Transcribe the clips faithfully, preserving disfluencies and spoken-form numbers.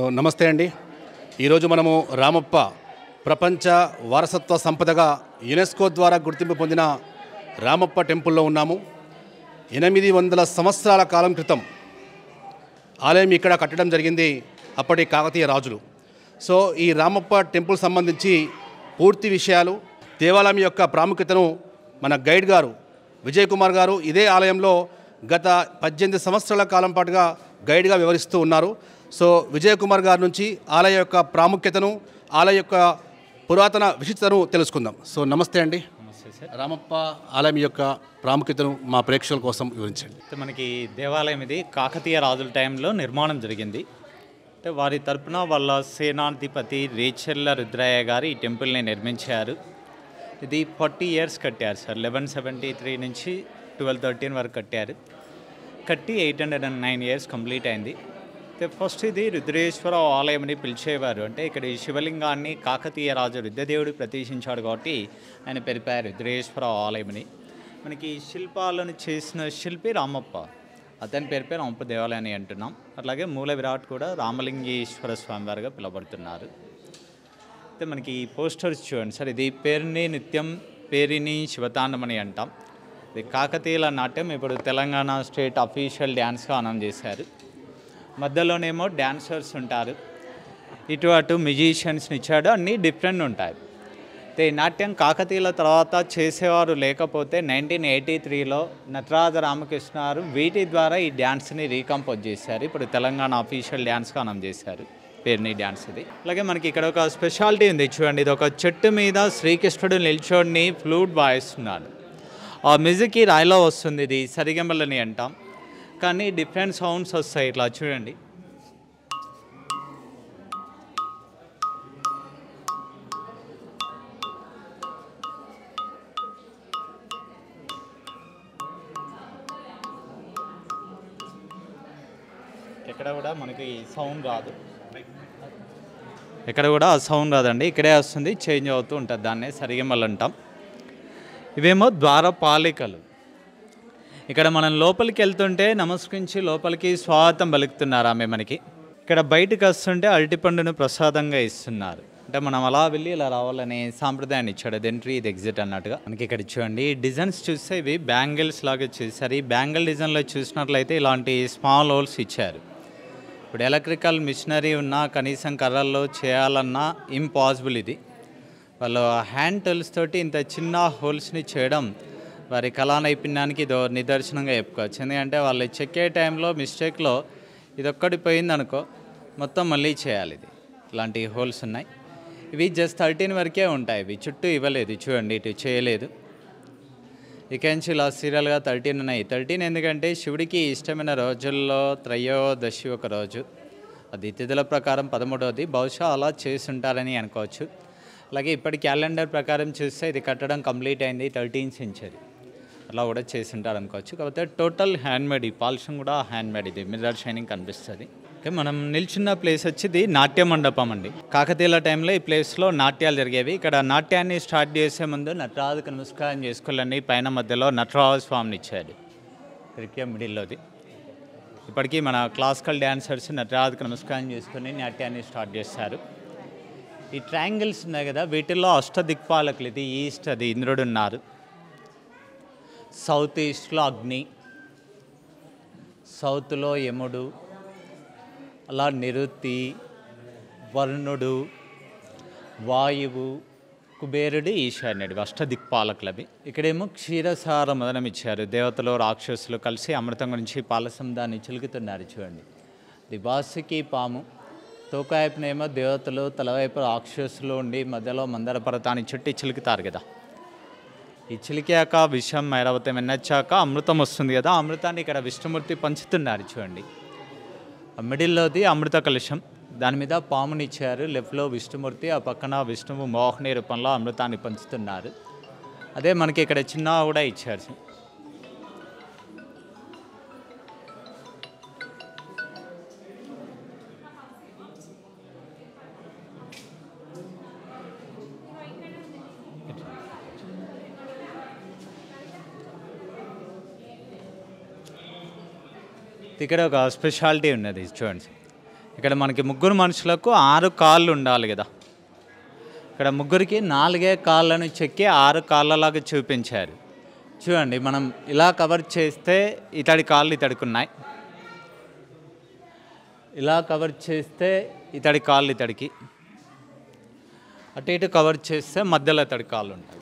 నమస్తే అండి. ఈరోజు మనము రామప్ప ప్రపంచ వారసత్వ సంపదగా యునెస్కో ద్వారా గుర్తింపు పొందిన రామప్ప టెంపుల్లో ఉన్నాము. ఎనిమిది వందల సంవత్సరాల కాలం క్రితం ఆలయం ఇక్కడ కట్టడం జరిగింది అప్పటి కాకతీయ రాజులు. సో ఈ రామప్ప టెంపుల్ సంబంధించి పూర్తి విషయాలు, దేవాలయం యొక్క ప్రాముఖ్యతను మన గైడ్ గారు విజయ్ కుమార్ గారు ఇదే ఆలయంలో గత పద్దెనిమిది సంవత్సరాల కాలం పాటుగా గైడ్గా వివరిస్తూ ఉన్నారు. సో విజయ్ కుమార్ గారి నుంచి ఆలయ యొక్క ప్రాముఖ్యతను, ఆలయ యొక్క పురాతన విశిష్టతను తెలుసుకుందాం. సో నమస్తే అండి. నమస్తే సార్. రామప్ప ఆలయం యొక్క ప్రాముఖ్యతను మా ప్రేక్షకుల కోసం వివరించండి. మనకి దేవాలయం ఇది కాకతీయ రాజుల టైంలో నిర్మాణం జరిగింది. అంటే వారి తరపున వాళ్ళ సేనాధిపతి రేచెల్ల రుద్రయ్య గారు ఈ టెంపుల్ని నిర్మించారు. ఇది ఫార్టీ ఇయర్స్ కట్టారు సార్. లెవెన్ సెవెంటీ త్రీ నుంచి ట్వెల్వ్ థర్టీన్ వరకు కట్టారు. కట్టి eight hundred and nine years complete అయింది. అయితే ఫస్ట్ ఇది రుద్రేశ్వర ఆలయం అని పిలిచేవారు. అంటే ఇక్కడ ఈ శివలింగాన్ని కాకతీయ రాజు రుద్రదేవుడు ప్రతిష్ఠించాడు కాబట్టి ఆయన పేరు రుద్రేశ్వర ఆలయమని. మనకి శిల్పాలను చేసిన శిల్పి రామప్ప, అతని పేరు పేరు రామప్ప దేవాలయాన్ని అంటున్నాం. అట్లాగే మూల విరాట్ కూడా రామలింగేశ్వర స్వామివారిగా పిలువబడుతున్నారు. అయితే మనకి ఈ పోస్టర్స్ చూడండి సార్. ఇది పేరుని నిత్యం పేరిని శివతాండమని అంటాం. ఇది కాకతీయుల నాట్యం ఇప్పుడు తెలంగాణ స్టేట్ అఫీషియల్ డ్యాన్స్గా అనౌన్స్ చేశారు. మధ్యలోనేమో డ్యాన్సర్స్ ఉంటారు, ఇటు అటు మ్యూజిషియన్స్ని ఇచ్చాడు. అన్నీ డిఫరెంట్ ఉంటాయి. అయితే ఈ నాట్యం కాకతీయుల తర్వాత చేసేవారు లేకపోతే నైన్టీన్ ఎయిటీ త్రీలో నటరాజ రామకృష్ణ గారు వీటి ద్వారా ఈ డ్యాన్స్ని రీకంపోజ్ చేశారు. ఇప్పుడు తెలంగాణ అఫీషియల్ డ్యాన్స్గా అనౌన్స్ చేశారు పేరుని డ్యాన్స్ ఇది. అలాగే మనకి ఇక్కడ ఒక స్పెషాలిటీ ఉంది చూడండి. ఇది ఒక చెట్టు మీద శ్రీకృష్ణుడు నిల్చోడిని ఫ్లూట్ వాయిస్తున్నాడు. ఆ మ్యూజిక్ రాయిలో వస్తుంది. ఇది సరిగమలని అంటాం, కానీ డిఫరెంట్ సౌండ్స్ వస్తాయి. ఇట్లా చూడండి. ఎక్కడ కూడా మనకి సౌండ్ రాదు, ఎక్కడ కూడా ఆ సౌండ్ రాదండి. ఇక్కడే వస్తుంది, చేంజ్ అవుతూ ఉంటుంది. దాన్నే సరిగమలు అంటాం. ఇవేమో ద్వారపాలికలు. ఇక్కడ మనం లోపలికి వెళ్తుంటే నమస్కరించి లోపలికి స్వాగతం పలుకుతున్నారు ఆమె మనకి. ఇక్కడ బయటకు వస్తుంటే అరటిపండును ప్రసాదంగా ఇస్తున్నారు. అంటే మనం అలా వెళ్ళి ఇలా రావాలనే సాంప్రదాయాన్ని ఇచ్చాడు. అది ఎంట్రీ, ఇది ఎగ్జిట్ అన్నట్టుగా. మనకి ఇక్కడ చూడండి డిజైన్స్ చూస్తే ఇవి బ్యాంగిల్స్ లాగా చేశారు. ఈ బ్యాంగిల్ డిజైన్లో చూసినట్లయితే ఇలాంటి స్మాల్ హోల్స్ ఇచ్చారు. ఇప్పుడు ఎలక్ట్రికల్ మిషనరీ ఉన్నా కనీసం కర్రల్లో చేయాలన్నా ఇంపాసిబుల్. ఇది వాళ్ళు హ్యాండ్ టూల్స్ తోటి ఇంత చిన్న హోల్స్ని చేయడం వారి కళా నైపుణ్యానికి ఇదో నిదర్శనంగా చెప్పుకోవచ్చు. ఎందుకంటే వాళ్ళు చెక్కే టైంలో మిస్టేక్లో ఇది ఒక్కటి పోయింది అనుకో, మొత్తం మళ్ళీ చేయాలి. ఇది ఇలాంటి హోల్స్ ఉన్నాయి. ఇవి జస్ట్ థర్టీన్ వరకే ఉంటాయి. ఇవి చుట్టూ ఇవ్వలేదు చూడండి, ఇటు చేయలేదు. ఇకంచి ఇలా సీరియల్గా థర్టీన్ ఉన్నాయి. థర్టీన్ ఎందుకంటే శివుడికి ఇష్టమైన రోజుల్లో త్రయోదశి ఒక రోజు, అది తిథుల ప్రకారం పదమూడవది. బహుశా అలా చేసి ఉంటారని అనుకోవచ్చు. అలాగే ఇప్పటి క్యాలెండర్ ప్రకారం చూస్తే ఇది కట్టడం కంప్లీట్ అయింది థర్టీన్ సెంచరీ, అలా కూడా చేసి ఉంటారు అనుకోవచ్చు. కాకపోతే టోటల్ హ్యాండ్మేడ్. ఈ పాలిషం కూడా హ్యాండ్మేడ్. ఇది మిర్రర్ షైనింగ్ కనిపిస్తుంది. ఓకే, మనం నిల్చున్న ప్లేస్ వచ్చి ఇది నాట్య మండపం అండి. కాకతీయుల టైంలో ఈ ప్లేస్లో నాట్యాలు జరిగేవి. ఇక్కడ నాట్యాన్ని స్టార్ట్ చేసే ముందు నటరాజుకు నమస్కారం చేసుకోవాలని పైన మధ్యలో నటరాజు స్వామిని ఇచ్చాడు, క్రికెట్ మిడిల్లోది. ఇప్పటికీ మన క్లాసికల్ డ్యాన్సర్స్ నటరాజుకు నమస్కారం చేసుకుని నాట్యాన్ని స్టార్ట్ చేస్తారు. ఈ ట్రయాంగిల్స్ ఉన్నాయి కదా, వీటిల్లో అష్టదిక్పాలకులు. ఇది ఈస్ట్, అది ఇంద్రుడు ఉన్నారు. సౌత్ ఈస్ట్లో అగ్ని, సౌత్లో యముడు, అలా నిరుతి, వరుణుడు, వాయువు, కుబేరుడు, ఈశాన్యుడు, అష్టదిక్పాలకులు అవి. ఇక్కడేమో క్షీరసార మదనం ఇచ్చారు. దేవతలు రాక్షసులు కలిసి అమృతం గురించి పాలసం దాన్ని చిలుకుతున్నారు చూడండి. ఇది వాసుకి పాము, తోకాయపునేమో దేవతలు, తలవైపు రాక్షసులు ఉండి మధ్యలో మందర పర్వతాన్ని చుట్టి చిలుకుతారు కదా. ఈ చిలికాక విషం ఐరావతం ఎన్నచ్చాక అమృతం వస్తుంది కదా. అమృతాన్ని ఇక్కడ విష్ణుమూర్తి పంచుతున్నారు చూడండి. మిడిల్లోది అమృత కలశం, దాని మీద పాముని ఇచ్చారు. లెఫ్ట్లో విష్ణుమూర్తి, ఆ పక్కన విష్ణువు మోహిని రూపంలో అమృతాన్ని పంచుతున్నారు. అదే మనకి ఇక్కడ చిన్న కూడా ఇచ్చారు. ఇక్కడ ఒక స్పెషాలిటీ ఉన్నది చూడండి. ఇక్కడ మనకి ముగ్గురు మనుషులకు ఆరు కాళ్ళు ఉండాలి కదా, ఇక్కడ ముగ్గురికి నాలుగే కాళ్ళను చెక్కి ఆరు కాళ్ళలాగా చూపించారు. చూడండి, మనం ఇలా కవర్ చేస్తే ఇతడి కాళ్ళు ఇతడికి ఉన్నాయి, ఇలా కవర్ చేస్తే ఇతడి కాళ్ళు ఇతడికి, అటు ఇటు కవర్ చేస్తే మధ్యలో ఇతడి కాళ్ళు ఉంటాయి.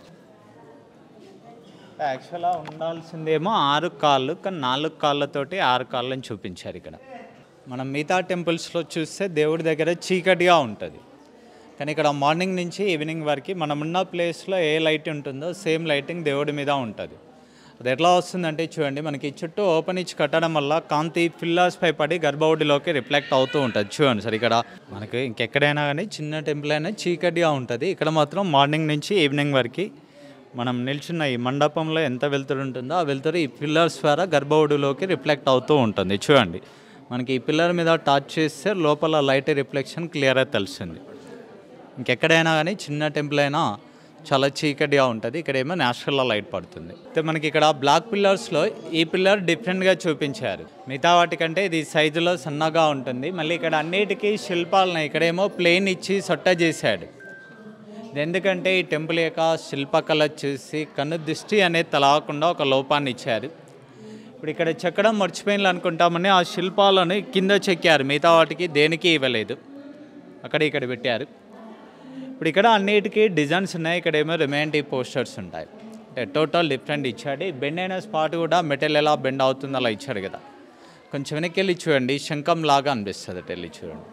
యాక్చువల్గా ఉండాల్సిందేమో ఆరు కాళ్ళు, కానీ నాలుగు కాళ్ళతోటి ఆరు కాళ్ళని చూపించారు. ఇక్కడ మనం మిగతా టెంపుల్స్లో చూస్తే దేవుడి దగ్గర చీకటిగా ఉంటుంది, కానీ ఇక్కడ మార్నింగ్ నుంచి ఈవినింగ్ వరకు మనం ఉన్న ప్లేస్లో ఏ లైట్ ఉంటుందో సేమ్ లైటింగ్ దేవుడి మీద ఉంటుంది. అది ఎట్లా వస్తుందంటే చూడండి, మనకి చుట్టూ ఓపెన్ ఇచ్చి కట్టడం వల్ల కాంతి పిల్లర్స్ పై పడి గర్భగుడిలోకి రిఫ్లెక్ట్ అవుతూ ఉంటుంది. చూడండి సార్, ఇక్కడ మనకి ఇంకెక్కడైనా కానీ చిన్న టెంపుల్ అయినా చీకటిగా ఉంటుంది, ఇక్కడ మాత్రం మార్నింగ్ నుంచి ఈవినింగ్ వరకు మనం నిల్చున్న ఈ మండపంలో ఎంత వెలుతురు ఉంటుందో ఆ వెలుతురు ఈ పిల్లర్స్ ద్వారా గర్భగుడిలోకి రిఫ్లెక్ట్ అవుతూ ఉంటుంది. చూడండి, మనకి ఈ పిల్లర్ మీద టచ్ చేస్తే లోపల లైట్ రిఫ్లెక్షన్ క్లియర్గా తెలుస్తుంది. ఇంకెక్కడైనా కానీ చిన్న టెంపుల్ అయినా చాలా చీకటిగా ఉంటుంది, ఇక్కడేమో న్యాచురల్ లైట్ పడుతుంది. అయితే మనకి ఇక్కడ బ్లాక్ పిల్లర్స్లో ఈ పిల్లర్ డిఫరెంట్గా చూపించారు, మిగతా వాటికంటే ఇది సైజులో సన్నగా ఉంటుంది. మళ్ళీ ఇక్కడ అన్నిటికీ శిల్పాలను ఇక్కడేమో ప్లేన్ ఇచ్చి సొట్ట చేశాడు. ఎందుకంటే ఈ టెంపుల్ యొక్క శిల్పకళ చూసి కన్ను దృష్టి అనేది తలవకుండా ఒక లోపాన్ని ఇచ్చారు. ఇప్పుడు ఇక్కడ చెక్కడం మర్చిపోయిన అనుకుంటామని ఆ శిల్పాలను కింద చెక్కారు, మిగతా వాటికి దేనికి ఇవ్వలేదు, అక్కడ ఇక్కడ పెట్టారు. ఇప్పుడు ఇక్కడ అన్నిటికీ డిజైన్స్ ఉన్నాయి, ఇక్కడేమో రొమాంటిక్ పోస్టర్స్ ఉంటాయి. అంటే టోటల్ డిఫరెంట్ ఇచ్చాడు. బెండ్ అయిన స్పాట్ కూడా మెటల్ ఎలా బెండ్ అవుతుందో అలా ఇచ్చాడు కదా. కొంచెం వెనక్కి వెళ్ళి చూడండి, శంఖం లాగా అనిపిస్తుంది అటు వెళ్ళి చూడండి.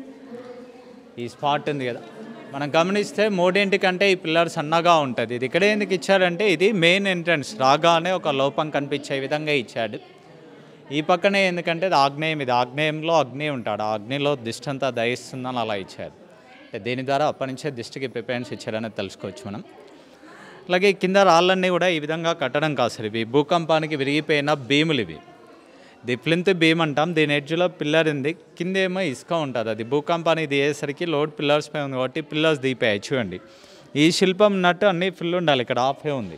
ఈ స్పాట్ ఉంది కదా, మనం గమనిస్తే మూడింటికంటే ఈ పిల్లర్ సన్నగా ఉంటుంది. ఇది ఇక్కడ ఎందుకు ఇచ్చారంటే ఇది మెయిన్ ఎంట్రన్స్, రాగానే ఒక లోపం కనిపించే విధంగా ఇచ్చాడు. ఈ పక్కనే ఎందుకంటే ఇది ఆగ్నేయం, ఇది ఆగ్నేయంలో అగ్ని ఉంటాడు, ఆ అగ్నిలో దిష్టి అంతా దయిస్తుందని అలా ఇచ్చారు. దీని ద్వారా అప్పటి నుంచే దిష్టికి ప్రిపరెన్స్ ఇచ్చారనేది తెలుసుకోవచ్చు మనం. అలాగే కింద రాళ్ళన్నీ కూడా ఈ విధంగా కట్టడం కాదు సార్, ఇవి భూకంపానికి విరిగిపోయిన భీములు. ఇవి ది ఫ్లింత్ భీమ్ అంటాం. దీని ఎడ్జ్లో పిల్లర్ ఉంది, కింద ఏమో ఇసుక ఉంటుంది. అది భూకంపానికి దిగేసరికి లోడ్ పిల్లర్స్ పై ఉంది కాబట్టి పిల్లర్స్ దిగిపోయాయి. చూడండి, ఈ శిల్పం ఉన్నట్టు అన్నీ ఫుల్ ఉండాలి, ఇక్కడ హాఫే ఉంది,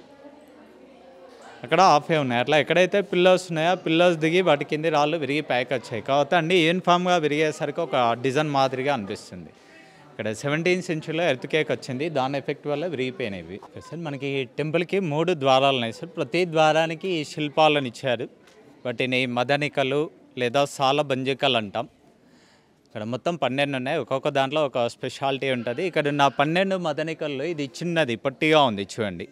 అక్కడ హాఫే ఉన్నాయి. అట్లా ఎక్కడైతే పిల్లర్స్ ఉన్నాయో పిల్లర్స్ దిగి వాటి కింద రాళ్ళు విరిగి పైకి వచ్చాయి కాబట్టి అన్నీ యూనిఫామ్గా విరిగేసరికి ఒక డిజైన్ మాదిరిగా అనిపిస్తుంది. ఇక్కడ సెవెంటీన్త్ సెంచురీలో ఎర్త్ కేక్ వచ్చింది, దాని ఎఫెక్ట్ వల్ల విరిగిపోయినవి. సార్ మనకి ఈ టెంపుల్కి మూడు ద్వారాలు ఉన్నాయి సార్, ప్రతి ద్వారానికి ఈ శిల్పాలను ఇచ్చారు. వాటిని మదనికలు లేదా సాలబంజికలు అంటాం. ఇక్కడ మొత్తం పన్నెండు ఉన్నాయి, ఒక్కొక్క దాంట్లో ఒక స్పెషాలిటీ ఉంటుంది. ఇక్కడ ఉన్న పన్నెండు మదనికల్లో ఇది చిన్నది పొట్టిగా ఉంది చూడండి.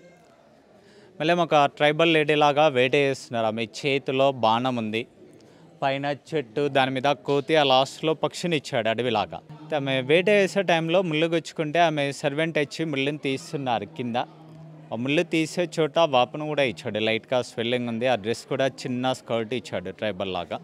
మళ్ళీ ఒక ట్రైబల్ లేడీ లాగా వేట చేస్తున్నారు, ఆమె చేతిలో బాణం ఉంది, పైన చెట్టు, దాని మీద కోతి, ఆ లాస్ట్లో పక్షిని ఇచ్చాడు అడవిలాగా. ఆమె వేట వేసే టైంలో ముళ్ళు గుచ్చుకుంటే ఆమె సర్వెంట్ వచ్చి ముళ్ళుని తీస్తున్నారు కింద. ఆ ముళ్ళు తీసే చోట వాపను కూడా ఇచ్చాడు, లైట్గా స్వెల్లింగ్ ఉంది. ఆ డ్రెస్ కూడా చిన్న స్కర్ట్ ఇచ్చాడు ట్రైబల్ లాగా.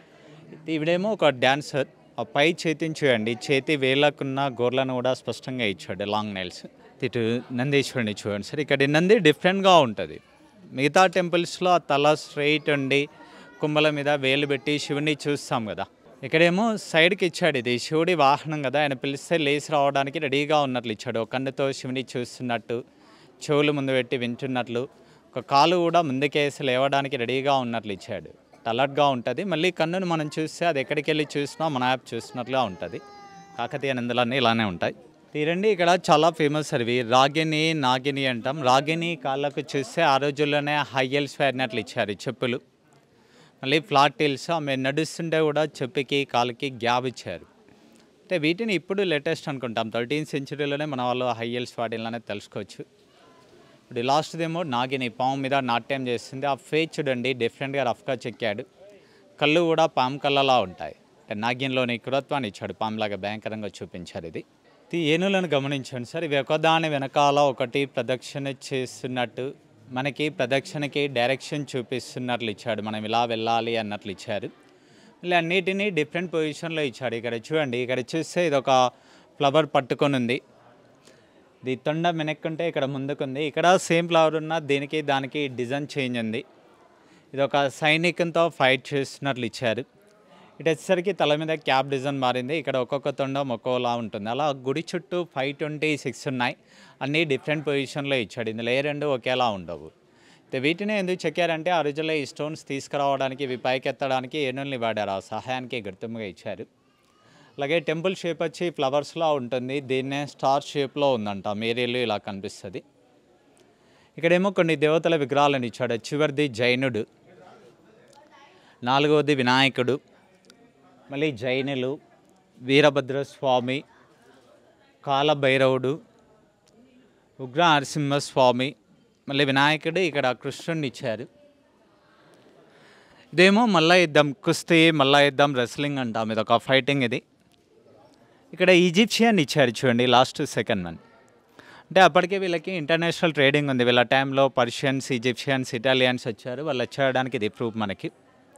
ఈవిడేమో ఒక డ్యాన్సర్, ఆ పై చేతిని చూడండి, చేతి వేళ్ళకున్న గోర్లను కూడా స్పష్టంగా ఇచ్చాడు, లాంగ్ నెయిల్స్. ఇటు నందీశ్వరుని చూడండి సార్, ఇక్కడ నంది డిఫరెంట్గా ఉంటుంది. మిగతా టెంపుల్స్లో ఆ తల స్ట్రైట్ ఉండి కుంభల మీద వేలు పెట్టి శివుని చూస్తాం కదా, ఇక్కడేమో సైడ్కి ఇచ్చాడు. ఇది శివుడి వాహనం కదా, ఆయన పిలిస్తే లేచి రావడానికి రెడీగా ఉన్నట్లు ఇచ్చాడు. ఒక కన్నుతో శివుని చూస్తున్నట్టు, చెవులు ముందు పెట్టి వింటున్నట్లు, ఒక కాలు కూడా ముందుకేసి లేవడానికి రెడీగా ఉన్నట్లు ఇచ్చాడు. అలర్ట్గా ఉంటుంది. మళ్ళీ కన్నును మనం చూస్తే అది ఎక్కడికి వెళ్ళి చూసినా మన యాప్ చూసినట్లుగా ఉంటుంది. కాకతీయ నందులన్నీ ఇలానే ఉంటాయి. తీరండి, ఇక్కడ చాలా ఫేమస్ అవి రాగిని నాగిని అంటాం. రాగిని కాళ్ళకు చూస్తే ఆ రోజుల్లోనే హై హీల్స్ వేరినట్లు ఇచ్చారు చెప్పులు. మళ్ళీ ఫ్లాట్ హీల్స్, ఆమె నడుస్తుంటే కూడా చెప్పుకి కాలుకి గ్యాప్ ఇచ్చారు. అంటే వీటిని ఇప్పుడు లేటెస్ట్ అనుకుంటాం, థర్టీన్త్ సెంచురీలోనే మన వాళ్ళు హై హీల్స్ వాడిననే తెలుసుకోవచ్చు. ఇప్పుడు లాస్ట్దేమో నాగిని, పాము మీద నాట్యం చేస్తుంది. ఆ ఫేస్ చూడండి, డిఫరెంట్గా రఫ్గా చెక్కాడు. కళ్ళు కూడా పాము కళ్ళలా ఉంటాయి. అంటే నాగిన్లోని కురత్వాన్ని ఇచ్చాడు, పాములాగా భయంకరంగా చూపించారు. ఇది ఏనుగులను గమనించండి సార్, ఇవి ఒకదాని వెనకాల ఒకటి ప్రదక్షిణ చేస్తున్నట్టు, మనకి ప్రదక్షిణకి డైరెక్షన్ చూపిస్తున్నట్లు ఇచ్చాడు, మనం ఇలా వెళ్ళాలి అన్నట్లు ఇచ్చారు. మళ్ళీ అన్నిటినీ డిఫరెంట్ పొజిషన్లో ఇచ్చాడు. ఇక్కడ చూడండి, ఇక్కడ చూస్తే ఇది ఒక ఫ్లవర్ పట్టుకొని ఉంది, ఇది తొండ వెనక్కుంటే ఇక్కడ ముందుకుంది. ఇక్కడ సేమ్ ఫ్లవర్ ఉన్న దీనికి దానికి డిజైన్ చేంజ్ ఉంది. ఇది ఒక సైనికంతో ఫైట్ చేస్తున్నట్లు ఇచ్చారు. ఇటు వచ్చేసరికి తల మీద క్యాప్ డిజైన్ మారింది. ఇక్కడ ఒక్కొక్క తొండం ఒక్కోలా ఉంటుంది. అలా గుడి చుట్టూ ఫైవ్ ట్వంటీ సిక్స్ ఉన్నాయి, అన్నీ డిఫరెంట్ పొజిషన్లో ఇచ్చాడు. ఇందులో ఏ రెండు ఒకేలా ఉండవు. వీటిని ఎందుకు చెక్కారంటే ఆ రోజుల్లో ఈ స్టోన్స్ తీసుకురావడానికి, ఇవి పైకెత్తడానికి ఏనుల్ని వాడారు, ఆ సహాయానికి గుర్తుగా ఇచ్చారు. అలాగే టెంపుల్ షేప్ వచ్చి ఫ్లవర్స్లా ఉంటుంది, దీన్నే స్టార్ షేప్లో ఉందంట, మేరీలు ఇలా కనిపిస్తుంది. ఇక్కడేమో కొన్ని దేవతల విగ్రహాలను ఇచ్చాడు. చివరిది జైనుడు, నాలుగవది వినాయకుడు, మళ్ళీ జైనులు, వీరభద్రస్వామి, కాలభైరవుడు, ఉగ్ర నరసింహస్వామి, మళ్ళీ వినాయకుడు, ఇక్కడ కృష్ణుడిని ఇచ్చారు. ఇదేమో మల్ల యుద్ధం, కుస్తీ మల్ల యుద్ధం రెస్లింగ్ అంటాం, ఇది ఒక ఫైటింగ్. ఇది ఇక్కడ ఈజిప్షియన్ ఇచ్చారు చూడండి, లాస్ట్ సెకండ్ వన్. అంటే అప్పటికే వీళ్ళకి ఇంటర్నేషనల్ ట్రేడింగ్ ఉంది. వీళ్ళ టైంలో పర్షియన్స్, ఈజిప్షియన్స్, ఇటాలియన్స్ వచ్చారు, వాళ్ళు వచ్చేయడానికి ఇది ప్రూఫ్ మనకి.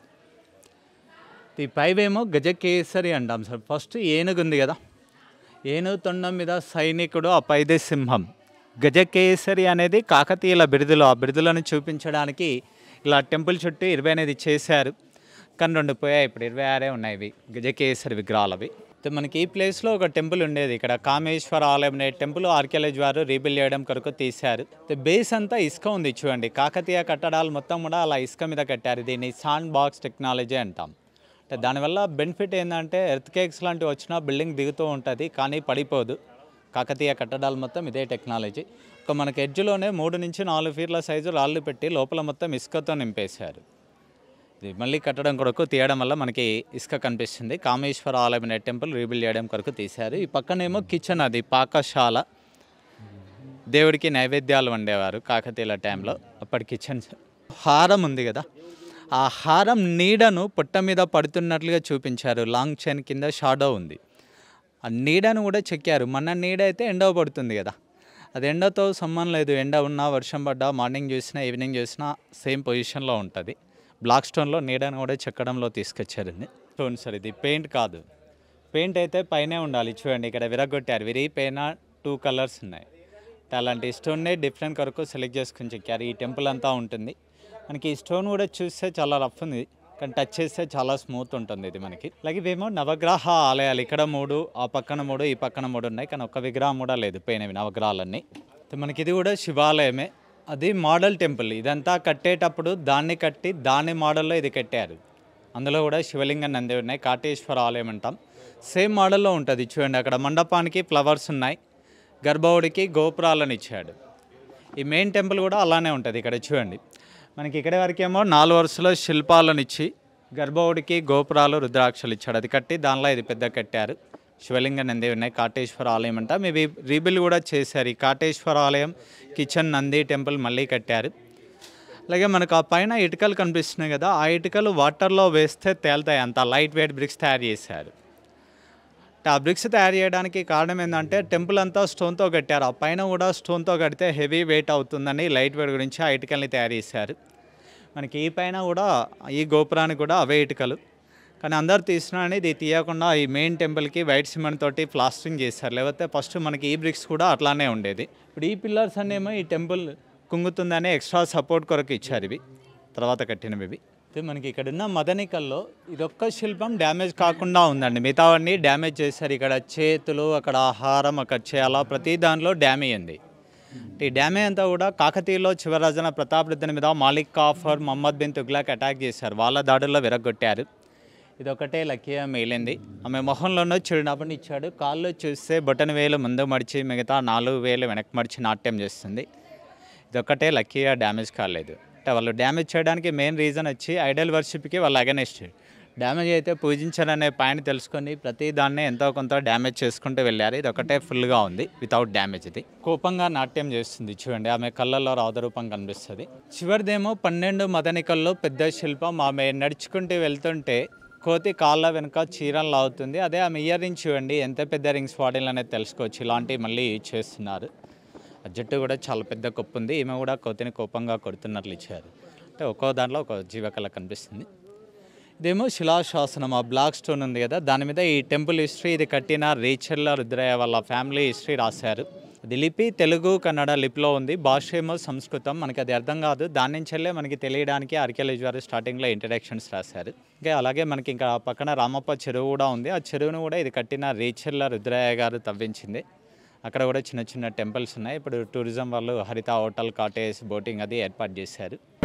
ఈ పైవేమో గజకేసరి అంటాం సార్. ఫస్ట్ ఏనుగు ఉంది కదా, ఏనుగు తొండం మీద సైనికుడు, ఆ పైదే సింహం. గజకేసరి అనేది కాకతీయుల బిరుదులు, ఆ బిరుదులను చూపించడానికి ఇలా టెంపుల్ చుట్టూ ఇరవై అనేది చేశారు, కానీ రెండు పోయాయి, ఇప్పుడు ఇరవై ఆరే ఉన్నాయి ఇవి గజకేసరి విగ్రహాలు. అవి మనకి ఈ ప్లేస్లో ఒక టెంపుల్ ఉండేది, ఇక్కడ కామేశ్వర ఆలయం అనే టెంపుల్ ఆర్కియాలజీ వారు రీబిల్డ్ చేయడం కొరకు తీశారు. బేస్ అంతా ఇసుక ఉంది చూడండి, కాకతీయ కట్టడాలు మొత్తం కూడా అలా ఇసుక మీద కట్టారు. దీన్ని సాండ్ బాక్స్ టెక్నాలజీ అంటాం. అంటే దానివల్ల బెనిఫిట్ ఏంటంటే ఎర్త్ కేక్స్ లాంటివి వచ్చినా బిల్డింగ్ దిగుతూ ఉంటుంది, కానీ పడిపోదు. కాకతీయ కట్టడాలు మొత్తం ఇదే టెక్నాలజీ. ఒక మనకి ఎడ్జ్లోనే మూడు నుంచి నాలుగు ఫీట్ల సైజు రాళ్ళు పెట్టి లోపల మొత్తం ఇసుకతో నింపేశారు. ఇది మళ్ళీ కట్టడం కొరకు తీయడం వల్ల మనకి ఇసుక కనిపిస్తుంది. కామేశ్వర ఆలయం అనే టెంపుల్ రీబిల్డ్ చేయడం కొరకు తీశారు. ఈ పక్కనేమో కిచెన్, అది పాకశాల, దేవుడికి నైవేద్యాలు వండేవారు కాకతీయుల టైంలో. అప్పటి కిచెన్. హారం ఉంది కదా, ఆ హారం నీడను పుట్ట మీద పడుతున్నట్లుగా చూపించారు. లాంగ్ చైన్ కింద షాడో ఉంది, ఆ నీడను కూడా చెక్కారు. మన నీడ అయితే ఎండ పడుతుంది కదా, అది ఎండతో సంబంధం లేదు. ఎండ ఉన్నా, వర్షం పడ్డా, మార్నింగ్ చూసినా, ఈవినింగ్ చూసినా సేమ్ పొజిషన్లో ఉంటుంది. బ్లాక్ స్టోన్లో నీడను కూడా చెక్కడంలో తీసుకొచ్చారండి. స్టోన్ సార్, ఇది పెయింట్ కాదు. పెయింట్ అయితే పైనే ఉండాలి చూడండి, ఇక్కడ విరగొట్టారు. విరిగిపోయిన టూ కలర్స్ ఉన్నాయి. అలాంటి స్టోన్నే డిఫరెంట్ కొరకు సెలెక్ట్ చేసుకుని చెక్కారు. ఈ టెంపుల్ అంతా ఉంటుంది. మనకి ఈ స్టోన్ కూడా చూస్తే చాలా రఫ్ ఉంది, కానీ టచ్ చేస్తే చాలా స్మూత్ ఉంటుంది ఇది మనకి. అలాగే ఇవేమో నవగ్రహ ఆలయాలు, ఇక్కడ మూడు, ఆ పక్కన మూడు, ఈ పక్కన మూడు ఉన్నాయి, కానీ ఒక్క విగ్రహం కూడా లేదు, పోయినవి నవగ్రహాలన్నీ. మనకి ఇది కూడా శివాలయమే, అది మోడల్ టెంపుల్. ఇదంతా కట్టేటప్పుడు దాన్ని కట్టి దాని మోడల్లో ఇది కట్టారు. అందులో కూడా శివలింగం నంది ఉన్నాయి, కాటేశ్వర ఆలయం అంటాం. సేమ్ మోడల్లో ఉంటుంది చూడండి. అక్కడ మండపానికి ఫ్లవర్స్ ఉన్నాయి, గర్భగుడికి గోపురాలను ఇచ్చాడు. ఈ మెయిన్ టెంపుల్ కూడా అలానే ఉంటుంది. ఇక్కడ చూడండి, మనకి ఇక్కడ వరకేమో నాలుగు వరుసలో శిల్పాలను ఇచ్చి గర్భగుడికి గోపురాలు, రుద్రాక్షలు ఇచ్చాడు. అది కట్టి దానిలో ఇది పెద్ద కట్టారు. శివలింగ నంది ఉన్నాయి, కాటేశ్వర ఆలయం అంట. మేబీ రీబిల్డ్ కూడా చేశారు. ఈ కాటేశ్వర ఆలయం, కిచెన్, నంది టెంపుల్ మళ్ళీ కట్టారు. అలాగే మనకు ఆ పైన ఇటుకలు కనిపిస్తున్నాయి కదా, ఆ ఇటుకలు వాటర్లో వేస్తే తేలుతాయి, అంత లైట్ వెయిట్ బ్రిక్స్ తయారు చేశారు. ఆ బ్రిక్స్ తయారు చేయడానికి కారణం ఏంటంటే టెంపుల్ అంతా స్టోన్తో కట్టారు, ఆ పైన కూడా స్టోన్తో కడితే హెవీ వెయిట్ అవుతుందని లైట్ వెయిట్ గురించి ఆ ఇటుకల్ని తయారు చేశారు. మనకి ఈ పైన కూడా, ఈ గోపురానికి కూడా అవే ఇటుకలు, కానీ అందరు తీసినారని ఇది తీయకుండా ఈ మెయిన్ టెంపుల్కి వైట్ సిమెంట్ తోటి ప్లాస్టరింగ్ చేశారు. లేకపోతే ఫస్ట్ మనకి ఈ బ్రిక్స్ కూడా అట్లానే ఉండేది. ఇప్పుడు ఈ పిల్లర్స్ అనేమో ఈ టెంపుల్ కుంగుతుందని ఎక్స్ట్రా సపోర్ట్ కొరకు ఇచ్చారు, ఇవి తర్వాత కట్టినవి. ఇవి మనకి ఇక్కడ ఉన్న మదనికల్లో ఇదొక్క శిల్పం డ్యామేజ్ కాకుండా ఉందండి, మిగతావన్నీ డ్యామేజ్ చేశారు. ఇక్కడ చేతులు, అక్కడ ఆహారం, అక్కడ చేయాల, ప్రతి దానిలో డ్యామేజ్ ఉంది. ఈ డ్యామేజ్ అంతా కూడా కాకతీయులో చివరాజన ప్రతాపరుద్రుని మీద మాలిక్ కాఫర్, మహమ్మద్ బిన్ తుగ్లక్ అటాక్ చేశారు, వాళ్ళ దాడుల్లో విరగొట్టారు. ఇదొకటే లక్కీగా మిగిలింది. ఆమె మొహంలోనో చిరునవ్వుని ఇచ్చాడు. కాళ్ళు చూస్తే బొటన వేలు ముందు మడిచి మిగతా నాలుగు వేలు వెనక్కి మడిచి నాట్యం చేస్తుంది. ఇదొక్కటే లక్కీగా డ్యామేజ్ కాలేదు. అంటే వాళ్ళు డ్యామేజ్ చేయడానికి మెయిన్ రీజన్ వచ్చి ఐడల్ వర్షిప్కి వాళ్ళు అగెనిస్ట్. డ్యామేజ్ అయితే పూజించాలనే పాయింట్ తెలుసుకొని ప్రతి దాన్ని ఎంతో కొంత డ్యామేజ్ చేసుకుంటూ వెళ్ళారు. ఇది ఒకటే ఫుల్గా ఉంది వితౌట్ డ్యామేజ్. ఇది కోపంగా నాట్యం చేస్తుంది చూడండి, ఆమె కళ్ళల్లో రౌద్రరూపం కనిపిస్తుంది. చివరిదేమో పన్నెండు మదనికల్లో పెద్ద శిల్పం. ఆమె నడుచుకుంటూ వెళ్తుంటే కోతి కాళ్ళ వెనుక చీరలు లాగుతుంది. అదే ఆమె ఇయర్ రింగ్స్ చూడండి, ఎంత పెద్ద రింగ్స్ వాడిల్ అనేది తెలుసుకోవచ్చు. ఇలాంటివి మళ్ళీ చేస్తున్నారు. ఆ జట్టు కూడా చాలా పెద్ద కొప్పు ఉంది. ఈమె కూడా కోతిని కోపంగా కొడుతున్నట్లు ఇచ్చారు. అంటే ఒక్కో దాంట్లో ఒక జీవకళ కనిపిస్తుంది. ఇదేమో శిలాశాసనం, ఆ బ్లాక్ స్టోన్ ఉంది కదా, దాని మీద ఈ టెంపుల్ హిస్టరీ, ఇది కట్టిన రేచర్ల రుద్రయ్య వాళ్ళ ఫ్యామిలీ హిస్టరీ రాశారు. అది లిపి తెలుగు, కన్నడ లిపిలో ఉంది. భాష ఏమో సంస్కృతం, మనకి అది అర్థం కాదు. దాని నుంచెల్లే మనకి తెలియడానికి ఆర్కియాలజీ వారు స్టార్టింగ్లో ఇంట్రడక్షన్స్ రాశారు. ఇంకా అలాగే మనకి ఇంకా పక్కన రామప్ప చెరువు కూడా ఉంది. ఆ చెరువును కూడా ఇది కట్టిన రేచర్ల రుద్రయ్య గారు తవ్వించింది. అక్కడ కూడా చిన్న చిన్న టెంపుల్స్ ఉన్నాయి. ఇప్పుడు టూరిజం వాళ్ళు హరిత హోటల్, కాటేజ్, బోటింగ్ అది ఏర్పాటు చేశారు.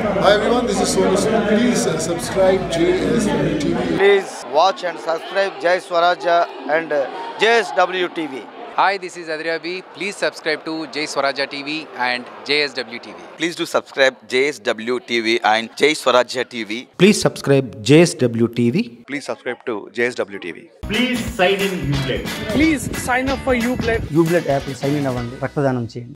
Hi everyone, this is Sonu Sood. Please uh, subscribe J S W T V. Please watch and subscribe Jai Swarajya and uh, J S W T V. Hi, this is Adriabi. Please subscribe to Jai Swarajya T V and J S W T V. Please do subscribe J S W T V and Jai Swarajya T V. Please subscribe J S W T V. Please subscribe to J S W T V. Please sign in Ublade. Please sign up for Ublade. Ublade app sign in అవ్వండి, రక్తదానం చేయండి.